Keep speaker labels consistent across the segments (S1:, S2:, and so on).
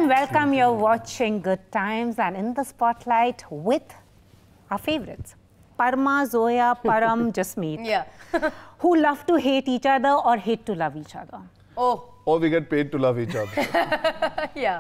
S1: and welcome. You're watching Good Times, and in the spotlight with our favorites, Parma, Zoya, Param, Jasmeet.
S2: Yeah.
S1: Who love to hate each other or hate to love each other.
S2: Oh.
S3: Or we get paid to love each other.
S2: Yeah.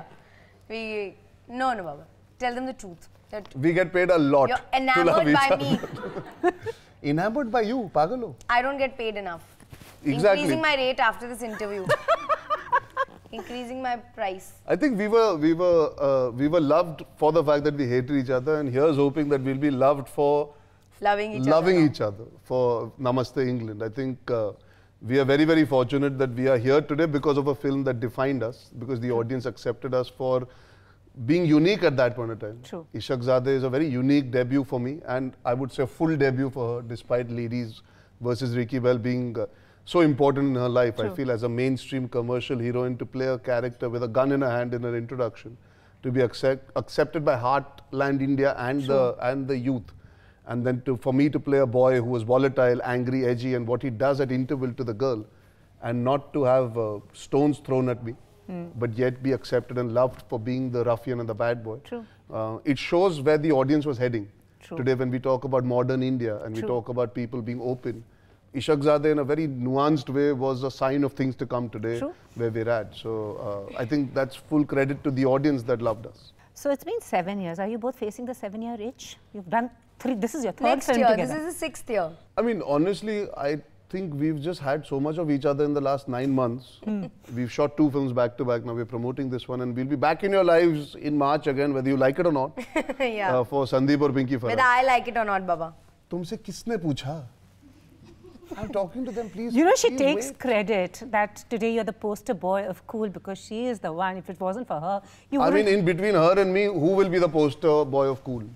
S2: No, Baba. Tell them the truth.
S3: We get paid a lot
S2: You're
S3: to love
S2: enamored
S3: each
S2: by
S3: other.
S2: me.
S3: Enamored by you, pagalo.
S2: I don't get paid enough.
S3: Exactly.
S2: Increasing my rate after this interview. Increasing my price.
S3: I think we were loved for the fact that we hated each other, and here's hoping that we'll be loved for
S2: loving each other.
S3: For Namaste England. I think we are very, very fortunate that we are here today because of a film that defined us, because the audience accepted us for being unique at that point of time.
S1: True.
S3: Ishaqzadeh is a very unique debut for me, and I would say a full debut for her, despite Ladies versus Ricky Bell being so important in her life.
S1: True.
S3: I feel as a mainstream commercial heroine, to play a character with a gun in her hand in her introduction, to be accepted by Heartland India and the youth, and then for me to play a boy who was volatile, angry, edgy, and what he does at interval to the girl, and not to have stones thrown at me, but yet be accepted and loved for being the ruffian and the bad boy.
S1: True.
S3: It shows where the audience was heading.
S1: True.
S3: Today when we talk about modern India and we
S1: True.
S3: talk about people being open, Ishaqzadeh in a very nuanced way was a sign of things to come today.
S1: True.
S3: Where we're at. So I think that's full credit to the audience that loved us.
S1: So it's been 7 years. Are you both facing the 7-year itch? You've done 3. This is your third
S2: Next
S1: film
S2: year.
S1: together.
S2: This is the 6th year.
S3: I mean, honestly, I think we've just had so much of each other in the last 9 months. We've shot 2 films back to back. Now we're promoting this one, and we'll be back in your lives in March again, whether you like it or not.
S2: Yeah.
S3: For Sandeep or Pinky Farah.
S2: Whether I like it or not, Baba.
S3: तुमसे किसने पूछा? I'm talking to them, please.
S1: You know, she
S3: please
S1: takes
S3: wait.
S1: credit that today you're the poster boy of cool because she is the one. If it wasn't for her, you
S3: I
S1: wouldn't.
S3: mean, in between her and me, who will be the poster boy of cool?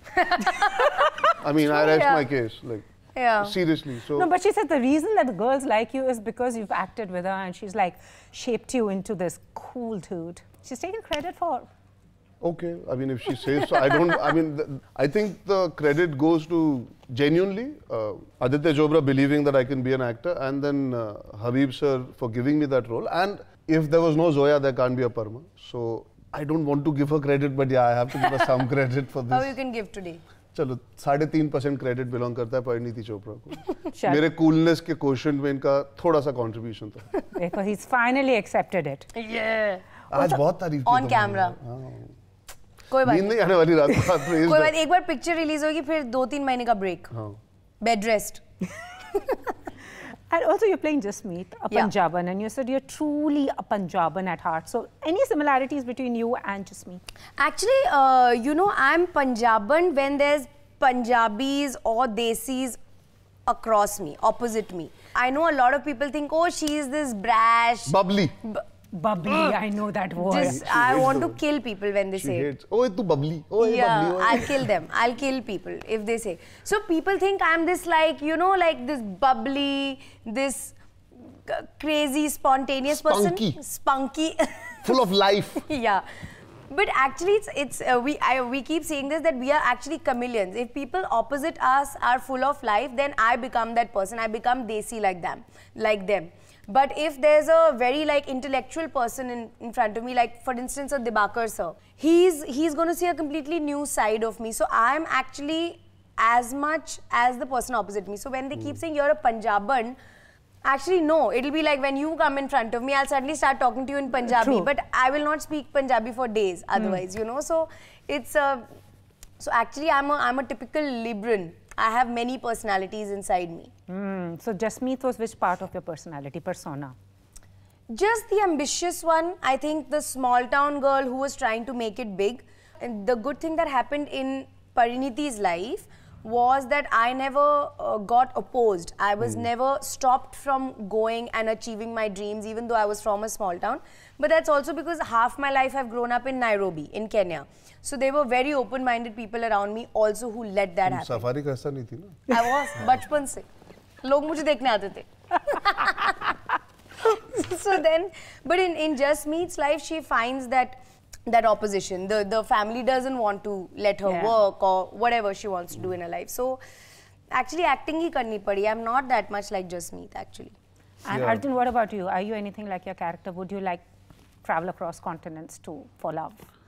S3: I mean, I rest my case. Like,
S2: Yeah.
S3: seriously. So,
S1: No, but she said the reason that the girls like you is because you've acted with her and she's like shaped you into this cool dude. She's taken credit for.
S3: okay. I mean, if she says so, I don't. I mean, I think the credit goes to genuinely Aditya Chopra believing that I can be an actor, and then Habib sir for giving me that role. And if there was no Zoya, there can't be a Parma. So I don't want to give her credit, but yeah, I have to give her some credit for
S2: How
S3: this.
S2: you can give today?
S3: चलो 3.5% credit belong करता है परिणीति चोपड़ा को.
S1: Sure.
S3: मेरे coolness के question में इनका थोड़ा सा कंट्रीब्यूशन था.
S1: Because he's finally accepted it.
S2: Yeah.
S3: आज बहुत तारीफ की.
S2: On camera. कोई बात
S3: नींद नहीं आने वाली रात को.
S2: कोई बात. एक बार पिक्चर रिलीज होगी, फिर 2-3 महीने का break. Bed rest.
S1: And also you're playing Jasmeet, a
S2: Yeah.
S1: Punjaban, and you said you're truly a Punjaban at heart. So any similarities between you and Jasmeet?
S2: Actually, you know, I'm Punjaban when there's Punjabis or Desis across me, opposite me. I know a lot of people think, oh, she's this brash.
S3: Bubbly.
S1: Bubbly, I know that word.
S2: Just, I want to kill people when they
S3: She
S2: say it.
S3: hates. Oh, tu bubbly. Oh, ye
S2: Yeah,
S3: bubbly. Oh,
S2: I'll kill them. I'll kill people if they say. So people think I'm this, like, you know, like this bubbly, this crazy, spontaneous
S3: Spunky.
S2: person. Spunky.
S3: Full of life.
S2: Yeah. But actually, we keep saying this, that we are actually chameleons. If people opposite us are full of life, then I become that person. I become desi like them. But if there's a very like intellectual person in front of me, like for instance a Dibakar sir, he's going to see a completely new side of me. So I'm actually as much as the person opposite me. So when they keep saying you're a Punjaban, actually no, it'll be like when you come in front of me, I'll suddenly start talking to you in Punjabi.
S1: True.
S2: But I will not speak Punjabi for days otherwise, you know. So it's so actually I'm a typical Libran. I have many personalities inside me.
S1: So Jasmeet was which part of your personality, persona?
S2: Just the ambitious one. I think the small town girl who was trying to make it big. And the good thing that happened in Parineeti's life was that I never got opposed. I was never stopped from going and achieving my dreams, even though I was from a small town. But that's also because half my life I've grown up in Nairobi, in Kenya. So they were very open-minded people around me also who let that happen.
S3: Safari का ऐसा नहीं थी ना.
S2: I was, बचपन से. लोग मुझे देखने आते थे. So then, but in Jasmeet's life, she finds that opposition. The family doesn't want to let her work or whatever she wants to do in her life. So actually acting hi karni padi. I'm not that much like Jasmeet actually.
S1: And
S3: Yeah.
S1: Arjun, what about you? Are you anything like your character? Would you like travel across continents for love?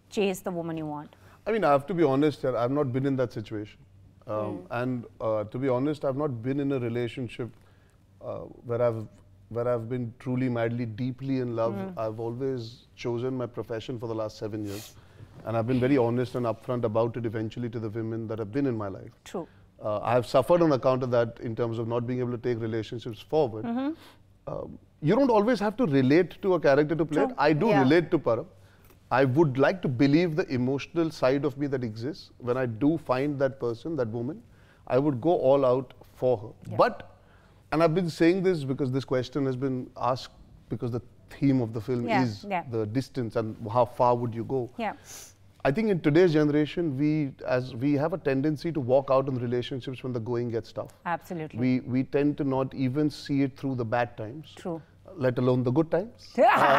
S1: chase the woman you want?
S3: I mean, I have to be honest here, I've not been in that situation. And to be honest, I've not been in a relationship where I've been truly, madly, deeply in love. I've always chosen my profession for the last 7 years. And I've been very honest and upfront about it eventually to the women that have been in my life.
S1: True.
S3: I have suffered on account of that in terms of not being able to take relationships forward. You don't always have to relate to a character to play it. I do relate to Param. I would like to believe the emotional side of me that exists. When I do find that person, that woman, I would go all out for her.
S1: Yeah.
S3: But, and I've been saying this because this question has been asked because the theme of the film is the distance and how far would you go.
S1: Yeah.
S3: I think in today's generation, we have a tendency to walk out in relationships when the going gets tough.
S1: Absolutely.
S3: We tend to not even see it through the bad times.
S1: True.
S3: Let alone the good times.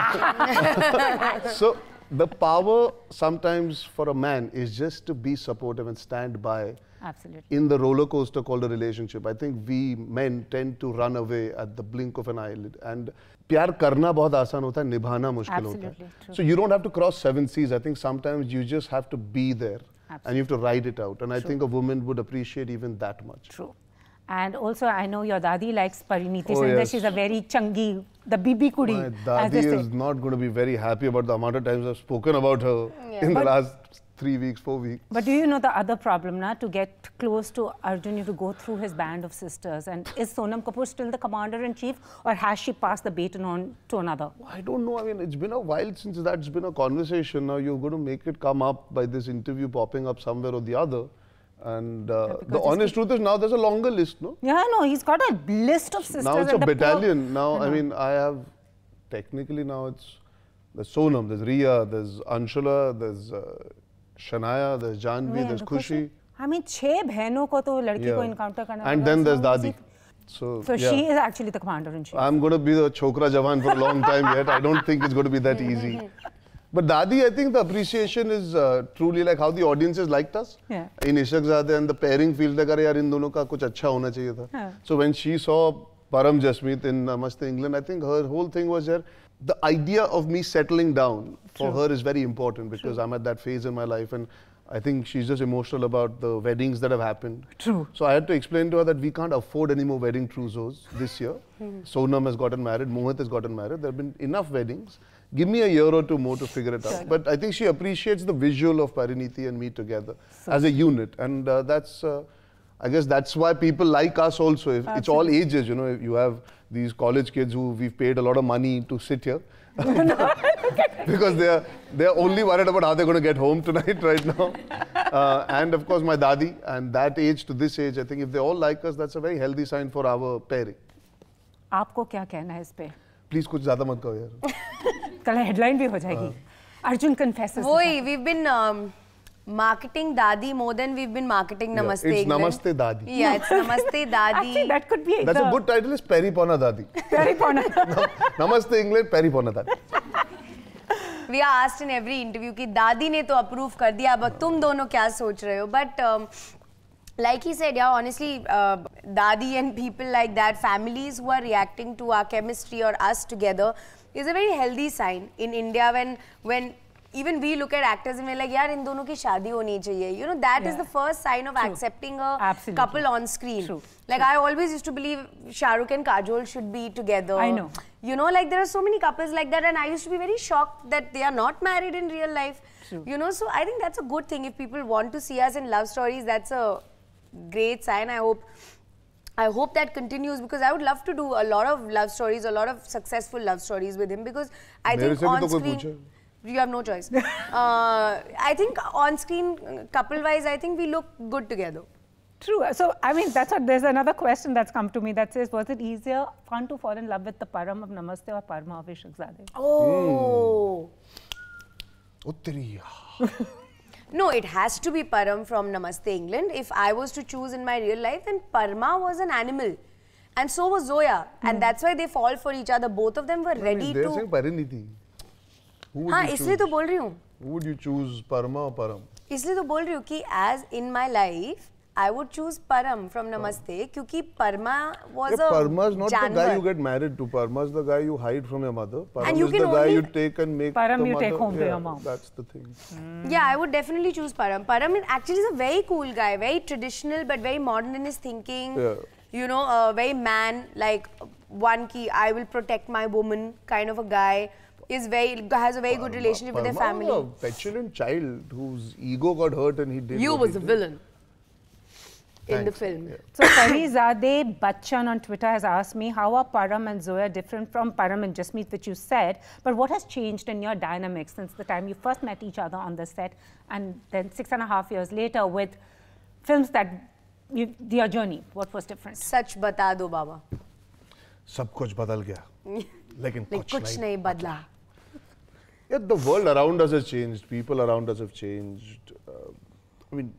S3: So the power sometimes for a man is just to be supportive and stand by.
S1: Absolutely.
S3: In the roller coaster called a relationship. I think we men tend to run away at the blink of an eyelid. And प्यार करना बहुत आसान होता है, निभाना मुश्किल होता है. So you don't have to cross 7 seas. I think sometimes you just have to be there. Absolutely. And you have to ride it out. And I think a woman would appreciate even that much.
S1: True. And also, I know your dadi likes Parineeti.
S3: Oh, yes.
S1: She's a very changi, the bibi kudi.
S3: My dadi is not going to be very happy about the amount of times I've spoken about her in the last 3 weeks, 4 weeks.
S1: But do you know the other problem, na? To get close to Arjun, you have to go through his band of sisters. And is Sonam Kapoor still the commander-in-chief, or has she passed the baton on to another?
S3: I don't know. I mean, it's been a while since that's been a conversation. Now you're going to make it come up by this interview popping up somewhere or the other. And the honest truth is now there's a longer list, no?
S1: Yeah, no, he's got a list of sisters.
S3: Now it's a battalion. Now, I mean, I have, technically now there's Sonam, there's Riya, there's Anshula, there's Shanaya, there's Janvi, there's Khushi.
S1: I mean, 6 बहनों को तो लड़की को encounter करना.
S3: And then there's Dadi.
S1: So she is actually the commander-in-chief.
S3: I'm going to be the Chopra Jawan for a long time yet. I don't think it's going to be that easy. But Dadi, I think the appreciation is truly like how the audiences liked us.
S1: Yeah.
S3: In Ishaqzadeh, and the pairing feels like, yaar, in dono ka kuch acha hona chahiye tha.
S1: Yeah.
S3: So when she saw Param Jasmeet in Namaste England, I think her whole thing was there. The idea of me settling down for her is very important because I'm at that phase in my life, and I think she's just emotional about the weddings that have happened.
S1: True.
S3: So I had to explain to her that we can't afford any more wedding trousseaux this year. Sonam has gotten married, Mohit has gotten married. There have been enough weddings. Give me a year or two more to figure it out. But I think she appreciates the visual of Parineeti and me together as a unit. And that's, I guess that's why people like us also. It's all ages, you know. You have these college kids who we've paid a lot of money to sit here. Because they're only worried about how they're going to get home tonight right now. And of course my dadi, and that age to this age, I think if they all like us, that's a very healthy sign for our pairing.
S1: आपको क्या कहना है इस पे?
S3: Please कुछ ज़्यादा मत कहो यार.
S1: कल headline भी हो जाएगी. Arjun confesses.
S2: Woi, we've been marketing Dadi more than we've been marketing Namaste
S3: It's
S2: England.
S3: Namaste Dadi.
S2: Yeah, it's Namaste Dadi.
S1: Actually, that could be.
S3: That's a good title. Is Peripona Dadi.
S1: Peripona.
S3: Namaste England, Peripona Dadi.
S2: We are asked in every interview कि दादी ने तो approve कर दिया, अब तुम दोनों क्या सोच रहे हो? But like he said, yeah, honestly, Dadi and people like that, families who are reacting to our chemistry or us together, is a very healthy sign in India when even we look at actors and we're like, yaar, in dono ki shaadi honi chahiye. You know, that is the first sign of accepting a couple on screen.
S1: True.
S2: Like, I always used to believe Shah Rukh and Kajol should be together.
S1: I know.
S2: You know, like, there are so many couples like that, and I used to be very shocked that they are not married in real life.
S1: True.
S2: You know, so I think that's a good thing. If people want to see us in love stories, that's a great sign. I hope that continues, because I would love to do a lot of love stories, a lot of successful love stories with him, because I think on screen you have no choice. I think on screen, couple wise, I think we look good together.
S1: True. So, I mean, that's what, there's another question that's come to me that says, was it easier, fun to fall in love with the Param of Namaste or Parma of Ishaqzadeh?
S2: Oh.
S3: Uttariya.
S2: No, it has to be Param from Namaste England. If I was to choose in my real life, then Parma was an animal. And so was Zoya. And that's why they fall for each other. Both of them were ready
S3: they're
S2: to...
S3: saying Parineeti.
S2: हाँ, इसलिए तो बोल रही हूँ.
S3: Who would you choose, Parma or Param?
S2: इसलिए तो बोल रही हूँ कि as in my life, I would choose Param from Namaste, because Parma was a
S3: Parma's not
S2: janvar.
S3: the guy you get married to. Parma's the guy you hide from your mother. Param
S2: And you
S3: is
S2: can
S3: the guy
S2: only
S3: you take and make
S1: Param
S3: the
S1: you
S3: mother.
S1: take home to your mom.
S3: That's the thing.
S2: Yeah, I would definitely choose Param. Param is actually a very cool guy, very traditional but very modern in his thinking.
S3: Yeah.
S2: You know, very man, like one key, I will protect my woman kind of a guy. Has a very good relationship with their family.
S3: Was a petulant child whose ego got hurt and he did.
S2: You
S3: what
S2: was
S3: he
S2: a
S3: did.
S2: villain in the
S3: Thanks.
S2: film.
S3: Yeah.
S1: So Farizadeh Bachchan on Twitter has asked me, how are Param and Zoya different from Param and Jasmeet, which you said, but what has changed in your dynamics since the time you first met each other on the set and then 6.5 years later with films that, your journey, what was different?
S2: Sach bata do, Baba.
S3: सब कुछ बदल गया, लेकिन
S2: कुछ नहीं बदला.
S3: Yeah, the world around us has changed. People around us have changed. I mean,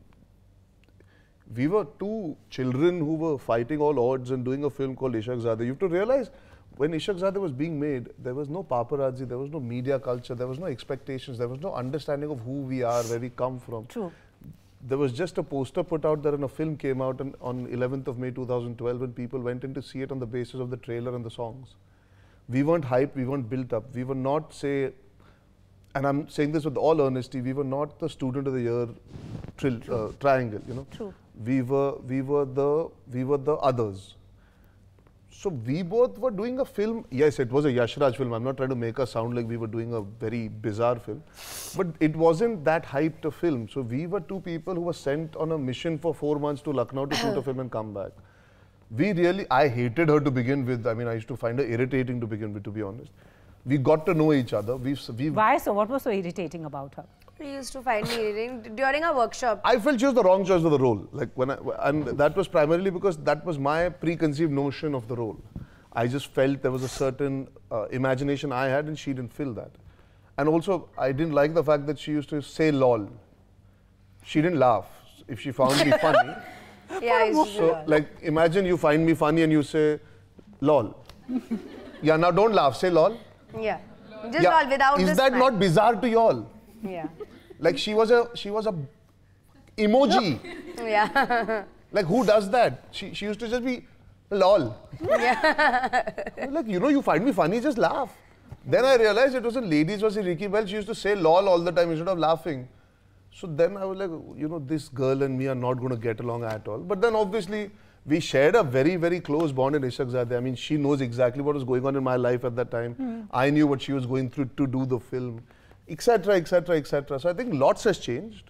S3: we were two children who were fighting all odds and doing a film called Ishaqzadeh. You have to realize, when Ishaqzadeh was being made, there was no paparazzi, there was no media culture, there was no expectations, there was no understanding of who we are, where we come from.
S1: True.
S3: There was just a poster put out there and a film came out on 11th of May 2012 and people went in to see it on the basis of the trailer and the songs. We weren't hyped, we weren't built up. We were not, say, and I'm saying this with all honesty, we were not the student of the year triangle, you know.
S1: True.
S3: We were the others. So we both were doing a film. Yes, it was a Yash Raj film. I'm not trying to make us sound like we were doing a very bizarre film, but it wasn't that hyped a film. So we were two people who were sent on a mission for 4 months to Lucknow to shoot a film and come back. I hated her to begin with. I mean, I used to find her irritating to begin with, to be honest. We got to know each other.
S1: Why so? What was so irritating about her?
S2: He used to find me irritating during our workshop.
S3: I felt she was the wrong choice for the role. Like and that was primarily because that was my preconceived notion of the role. I just felt there was a certain imagination I had and she didn't feel that. And also, I didn't like the fact that she used to say lol. She didn't laugh if she found me funny.
S2: Yeah, I used to do
S3: So,
S2: that.
S3: like, imagine you find me funny and you say lol. Yeah, now don't laugh, say lol.
S2: Yeah. Just all without
S3: Is
S2: this
S3: that
S2: smile.
S3: not bizarre to y'all?
S2: Yeah.
S3: Like she was a emoji.
S2: Yeah.
S3: Like who does that? She used to just be lol.
S2: Yeah.
S3: Like, you know, you find me funny, just laugh. Then I realized it wasn't ladies versus Ricky Bell. She used to say lol all the time instead of laughing. So then I was like, you know, this girl and me are not going to get along at all. But then obviously we shared a very, very close bond in Ishaqzadeh. I mean, she knows exactly what was going on in my life at that time. I knew what she was going through to do the film, etc., etc., etc. So I think lots has changed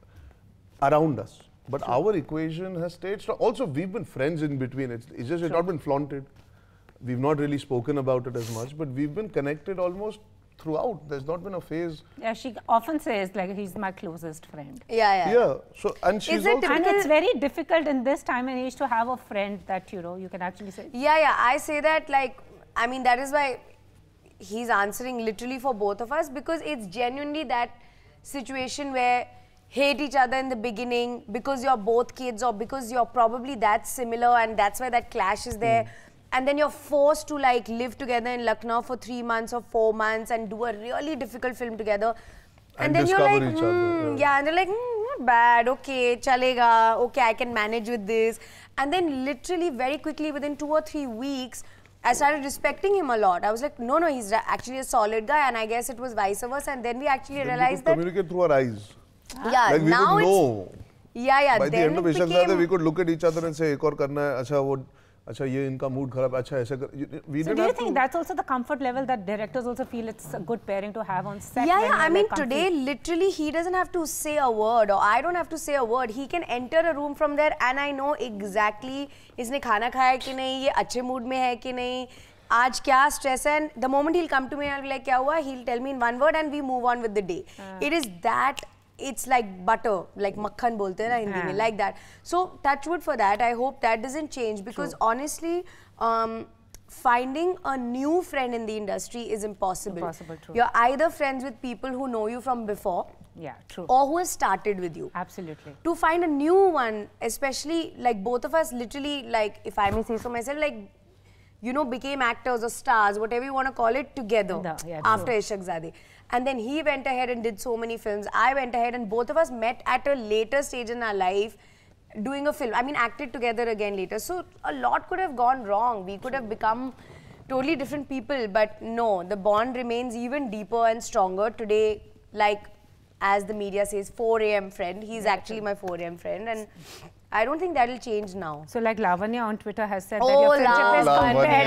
S3: around us. But our equation has stayed strong. Also, we've been friends in between. It's just it's not been flaunted. We've not really spoken about it as much, but we've been connected almost throughout. There's not been a phase.
S1: Yeah, she often says, like, he's my closest friend.
S2: Yeah.
S3: Yeah. So, and she's
S2: Is it
S3: also...
S1: And it's very difficult in this time and age to have a friend that, you know, you can actually say.
S2: Yeah. I say that, like, I mean, that is why he's answering literally for both of us, because it's genuinely that situation where hate each other in the beginning because you're both kids or because you're probably that similar and that's why that clash is there. And then you're forced to like live together in Lucknow for 3 months or 4 months and do a really difficult film together.
S3: And
S2: then you're
S3: discover
S2: like,
S3: each other.
S2: yeah, and they're like, not bad, okay, chalega, okay, I can manage with this. And then literally very quickly within 2 or 3 weeks, I started respecting him a lot. I was like, no, he's actually a solid guy, and I guess it was vice versa. And then we actually realized that.
S3: communicate through our eyes.
S2: Yeah,
S3: Like we
S2: now
S3: could
S2: it's.
S3: know.
S2: Yeah.
S3: By the
S2: then
S3: end of
S2: it
S3: Ishaqzadeh,
S2: became-
S3: we could look at each other and say, "Ek aur karna hai, acha wo, acha ye inka mood kharab, acha aise kar." We
S1: So
S3: didn't
S1: do you
S3: have
S1: think
S3: to.
S1: that's also the comfort level that directors also feel it's a good pairing to have on set?
S2: Yeah,
S1: when
S2: I
S1: you're,
S2: mean,
S1: like,
S2: today, literally, he doesn't have to say a word, or I don't have to say a word. He can enter a room from there, and I know exactly इसने खाना खाया कि नहीं, ये अच्छे mood में है कि नहीं, आज क्या stress है. And the moment he'll come to me, I'll be like, क्या हुआ? He'll tell me in one word, and we move on with the day. It is that. It's like butter, like makhan bolte hai na Hindi mein, like that. So touch wood for that. I hope that doesn't change, because honestly, finding a new friend in the industry is impossible.
S1: Impossible, true.
S2: You're either friends with people who know you from before,
S1: Yeah, true.
S2: or who has started with you.
S1: Absolutely.
S2: To find a new one, especially like both of us literally, like if I may say so myself, like, you know, became actors or stars, whatever you want to call it, together
S1: Yeah,
S2: after
S1: true.
S2: Ishaqzadeh. And then he went ahead and did so many films. I went ahead and both of us met at a later stage in our life. doing a film. I mean, acted together again later. So a lot could have gone wrong. We could have become totally different people. But no, the bond remains even deeper and stronger today. Like, as the media says, 4 a.m. friend. He's actually my 4 a.m. friend. And I don't think that'll change now.
S1: So like Lavanya on Twitter has said that your friendship is compared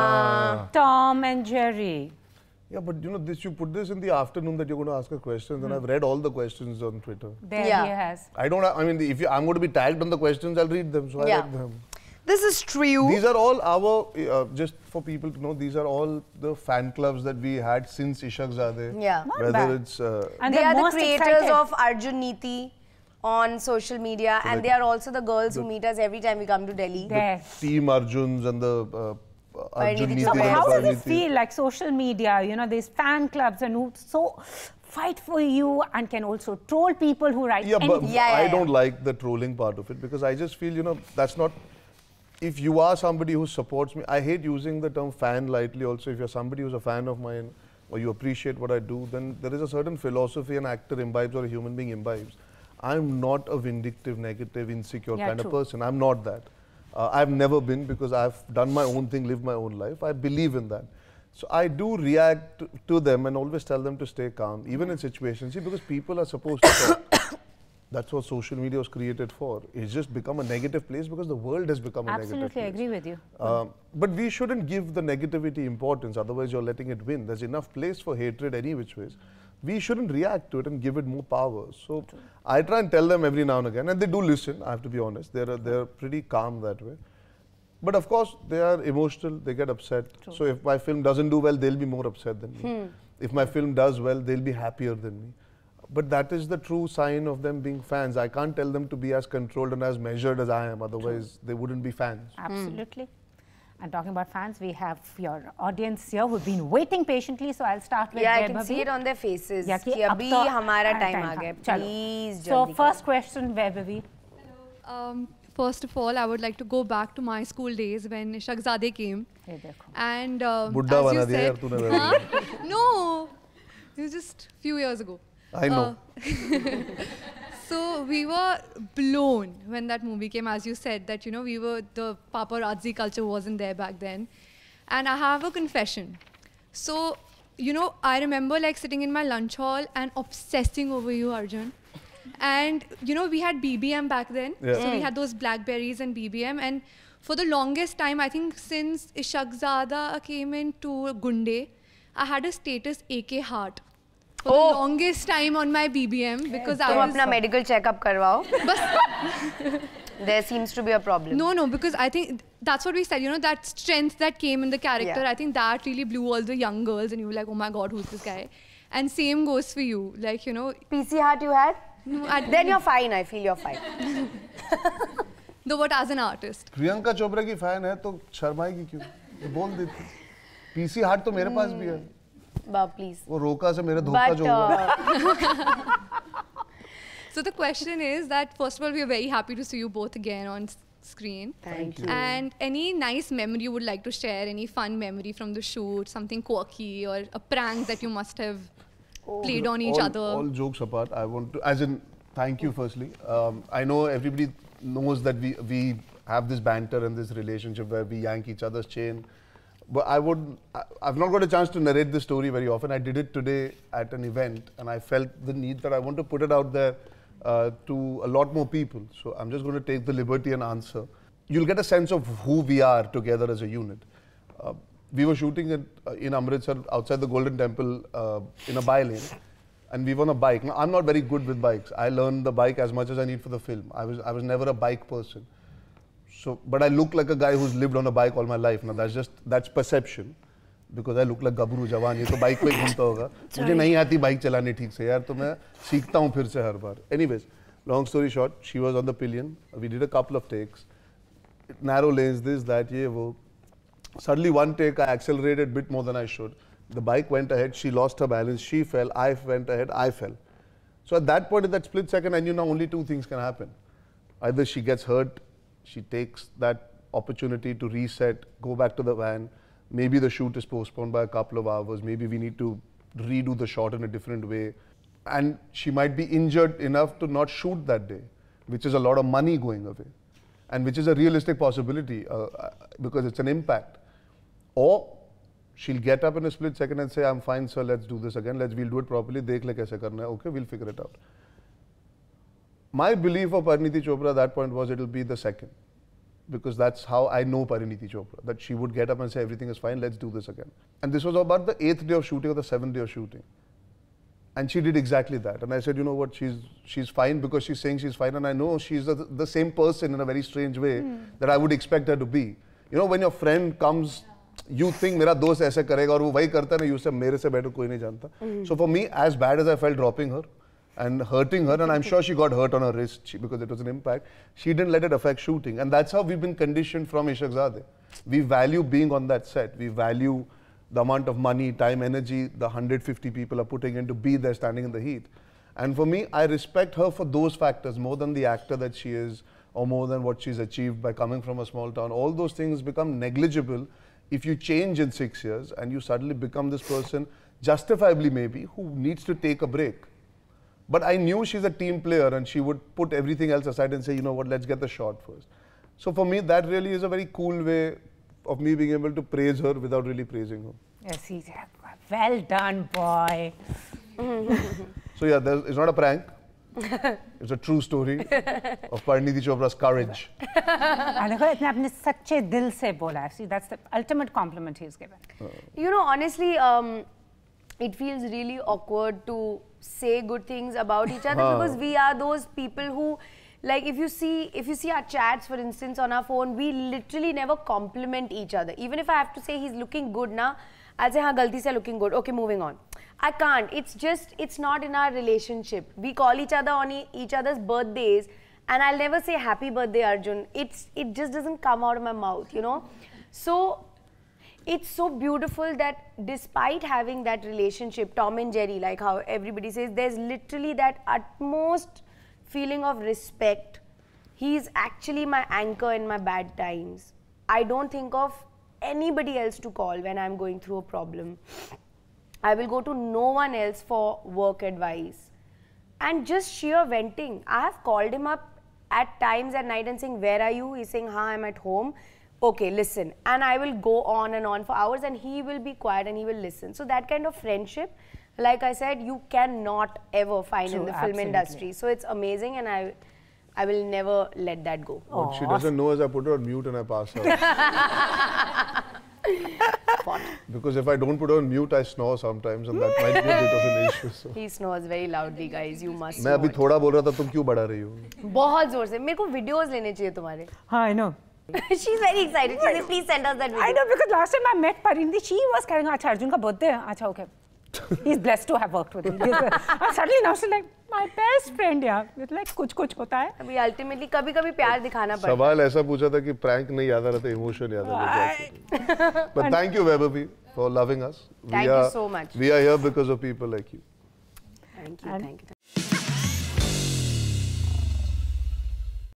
S1: to Tom and Jerry.
S3: Yeah, but you know, you put this in the afternoon that you're going to ask a question, and I've read all the questions on Twitter.
S1: There he has.
S3: I mean, if I'm going to be tagged on the questions, I'll read them. So I read them.
S2: This is true.
S3: These are all our, just for people to know, these are all the fan clubs that we had since Ishaqzadeh.
S2: Yeah.
S3: Whether it's...
S2: and they are the creators of Arjun Neeti on social media, so and they are also the girls who meet us every time we come to Delhi.
S3: The team Arjuns and the... Arjun
S1: so how does it feel like social media, you know, these fan clubs and who so fight for you and can also troll people who write anything?
S3: But I don't like the trolling part of it because I just feel, you know, that's not... If you are somebody who supports me, I hate using the term fan lightly also. If you're somebody who's a fan of mine or you appreciate what I do, then there is a certain philosophy an actor imbibes or a human being imbibes. I'm not a vindictive, negative, insecure kind of person. I'm not that. I've never been because I've done my own thing, lived my own life. I believe in that. So I do react to them and always tell them to stay calm, even in situations. See, because people are supposed to talk. That's what social media was created for. It's just become a negative place because the world has become a negative place.
S1: Absolutely agree with you.
S3: But we shouldn't give the negativity importance, otherwise you're letting it win. There's enough place for hatred any which ways. We shouldn't react to it and give it more power. So I try and tell them every now and again, and they do listen, I have to be honest. They're pretty calm that way. But of course, they are emotional, they get upset. So if my film doesn't do well, they'll be more upset than me. If my film does well, they'll be happier than me. But that is the true sign of them being fans. I can't tell them to be as controlled and as measured as I am, otherwise they wouldn't be fans.
S1: Absolutely. And talking about fans, we have your audience here who've been waiting patiently. So I'll start with
S2: I can see it on their faces. Yeah, abhi hamara time aa gaya. Please,
S1: so first question, Vaibhavi.
S4: Hello. First of all, I would like to go back to my school days when Ishaqzadeh came. And as you said, no, it was just a few years ago.
S3: I know.
S4: So we were blown when that movie came, as you said, that, you know, the paparazzi culture wasn't there back then. And I have a confession. So, you know, I remember like sitting in my lunch hall and obsessing over you, Arjun. And, you know, we had BBM back then. So we had those Blackberries and BBM. And for the longest time, I think since Ishaqzadeh came into Gunde, I had a status AK Heart. For the longest time on my BBM because I was...
S2: अपना medical checkup करवाओ. There seems to be a problem.
S4: No, because I think that's what we said, you know, that strength that came in the character, I think that really blew all the young girls and you were like, oh my God, who's this guy? And same goes for you, like, you know...
S2: PC heart you had? No, then you're fine, I feel you're fine.
S4: Though what as an artist?
S3: Priyanka Chopra की fan है तो शर्माएगी क्यों? बोल देती. PC heart तो मेरे पास भी है.
S2: Please.
S3: वो रोका से मेरे धोखा जो हुआ.
S4: So the question is that first of all, we are very happy to see you both again on screen.
S2: Thank you.
S4: And any nice memory you would like to share, any fun memory from the shoot, something quirky or a prank that you must have played on each other?
S3: All jokes apart, I want to, as in, thank you firstly. I know everybody knows that we have this banter and this relationship where we yank each other's chain. But I've not got a chance to narrate this story very often. I did it today at an event and I felt the need that I want to put it out there to a lot more people. So I'm just going to take the liberty and answer. You'll get a sense of who we are together as a unit. We were shooting in Amritsar outside the Golden Temple in a by lane and we were on a bike. Now, I'm not very good with bikes. I learned the bike as much as I need for the film. I was never a bike person. So, but I look like a guy who's lived on a bike all my life. Now that's perception, because I look like Gabru Jawan. ये तो bike पे घूमता होगा. मुझे नहीं आती bike चलाने ठीक से यार, तो मैं सीखता हूँ फिर से हर बार. Anyways, long story short, she was on the pillion. We did a couple of takes, narrow lanes, this, that, ये वो. Suddenly one take, I accelerated a bit more than I should. The bike went ahead. She lost her balance. She fell. I went ahead. I fell. So at that point, in that split second, I knew now only two things can happen. Either she gets hurt. She takes that opportunity to reset, go back to the van. Maybe the shoot is postponed by a couple of hours. Maybe we need to redo the shot in a different way. And she might be injured enough to not shoot that day. which is a lot of money going away, and which is a realistic possibility because it's an impact. Or she'll get up in a split second and say, I'm fine, sir, let's do this again. We'll do it properly. Dekh le kaise karna hai. Okay, we'll figure it out. My belief of Parineeti Chopra at that point was it'll be the second. Because that's how I know Parineeti Chopra. That she would get up and say, everything is fine, let's do this again. And this was about the 8th day of shooting or the 7th day of shooting. And she did exactly that. And I said, you know what, she's fine because she's saying she's fine. And I know she's the same person in a very strange way that I would expect her to be. You know, when your friend comes, you think, mera dost aise karega, aur wo wahi karta hai, you say, mere se better koi nahi janta. So for me, as bad as I felt dropping her and hurting her, and I'm sure she got hurt on her wrist because it was an impact, she didn't let it affect shooting. And that's how we've been conditioned from Ishaqzadeh. We value being on that set. We value the amount of money, time, energy the 150 people are putting in to be there standing in the heat. And for me, I respect her for those factors more than the actor that she is or more than what she's achieved by coming from a small town. All those things become negligible if you change in 6 years and you suddenly become this person, justifiably maybe, who needs to take a break. But I knew she's a team player and she would put everything else aside and say, you know what, let's get the shot first. So for me, that really is a very cool way of me being able to praise her without really praising her.
S1: Yes, he's well done, boy.
S3: So yeah, it's not a prank. It's a true story of Parineeti Chopra's courage.
S1: See, that's the ultimate compliment he's given.
S2: You know, honestly, it feels really awkward to say good things about each other because we are those people who, like, if you see our chats, for instance, on our phone, we literally never compliment each other. Even if I have to say he's looking good now, I'll say, haan, galti se looking good. Okay, moving on. I can't. It's not in our relationship. We call each other on each other's birthdays, and I'll never say happy birthday, Arjun. It just doesn't come out of my mouth, you know. So it's so beautiful that despite having that relationship, Tom and Jerry, like how everybody says, there's literally that utmost feeling of respect. He's actually my anchor in my bad times. I don't think of anybody else to call when I'm going through a problem. I will go to no one else for work advice. And just sheer venting. I have called him up at times at night and saying, where are you? He's saying, ha, I'm at home. Okay, listen. And I will go on and on for hours and he will be quiet and he will listen. So that kind of friendship, like I said, you cannot ever find in the film industry. So it's amazing and I will never let that go.
S3: What she doesn't know is I put her on mute and I pass her. Because if I don't put her on mute, I snore sometimes and that might be a bit of an issue. So.
S2: He snores very loudly, guys. You must
S3: मैं अभी थोड़ा बोल रहा था, तुम क्यों बढ़ा रही हो?
S2: बहुत जोर से. मेरे को videos लेने चाहिए तुम्हारे.
S1: हाँ, I know.
S2: She's very excited. She said, please send us that video.
S1: I know, because last time I met Parineeti, she was carrying, acha, Arjun ka birthday hai. Acha, okay. He's blessed to have worked with him. And suddenly now she's like, my best friend, yeah. It's like, कुछ होता है.
S2: अभी ultimately कभी-कभी प्यार दिखाना पड़ता है.
S3: सवाल ऐसा पूछा था कि prank नहीं याद आ रहा था, emotion याद आ रहा था. But thank you, Vaibhavi, for loving us.
S2: Thank you so much.
S3: We are here because of people like you.
S2: Thank you.